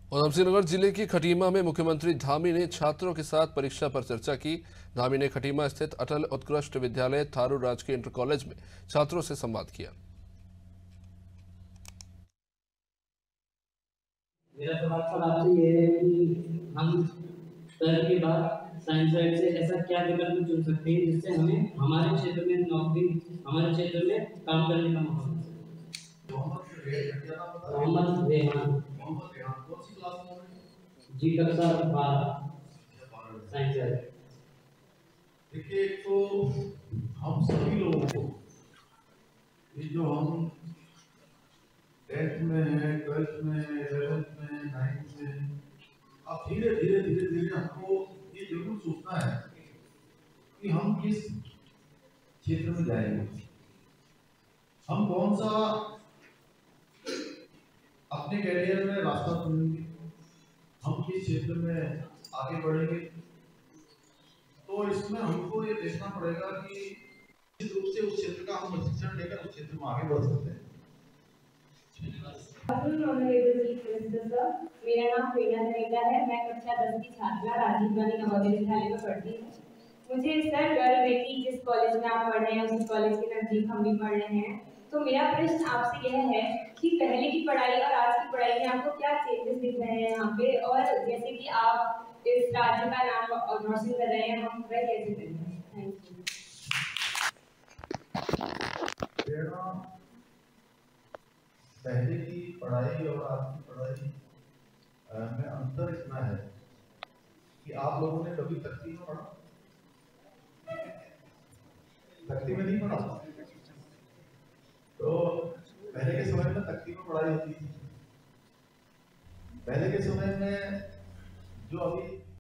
उधमसिंह नगर जिले की खटीमा में मुख्यमंत्री धामी ने छात्रों के साथ परीक्षा पर चर्चा की। धामी ने खटीमा स्थित अटल उत्कृष्ट विद्यालय थारू राजकीय इंटर कॉलेज में छात्रों से संवाद किया। मेरा सवाल आपसे ये है कि हम 12वीं के बाद साइंस साइड से ऐसा क्या विकल्प चुन सकते हैं जिससे हमें हमारे क्षेत्र में नौकरी, हमारे क्षेत्र में काम करने का मौका मिल सके। मोहम्मद रेहान कौन सी क्लास में है? जी कक्षा 12 साइंस साइड। देखिए, तो हम सभी लोगों को ये जो हम 10th में है, 12th में, 11th में, 9th में, अब धीरे धीरे हमको ये जरूर सोचना है कि हम किस क्षेत्र में जाएंगे, हम कौन सा अपने कैरियर में रास्ता चुनेंगे, हम किस क्षेत्र में आगे बढ़ेंगे। तो इसमें हमको ये देखना पड़ेगा कि किस रूप से उस क्षेत्र का हम प्रशिक्षण लेकर उस क्षेत्र में आगे बढ़ सकते हैं। मेरा नाम प्रेरणा धनेजा है। मैं कक्षा 10 की छात्रा राजीव गांधी नवोदय विद्यालय में पढ़ती हूँ। मुझे सर गर्व है कि जिस कॉलेज में आप पढ़ रहे हैं उसी कॉलेज के नजदीक हम भी पढ़ रहे हैं। तो मेरा प्रश्न आपसे यह है कि पहले की पढ़ाई और आज की पढ़ाई में आपको क्या चेंजेस दिख रहे हैं यहाँ पे, और जैसे कि आप इस राज्य का नाम रोशन कर रहे हैं, हम वह कैसे कर रहे हैं। Thank you. पहले की पढ़ाई और आज की पढ़ाई में अंतर इतना है कि आप लोगों ने कभी तख्ती में पढ़ा? तख्ती में नहीं पढ़ा? तो पहले के समय में तख्ती में पढ़ाई होती थी। पहले के समय में जो अभी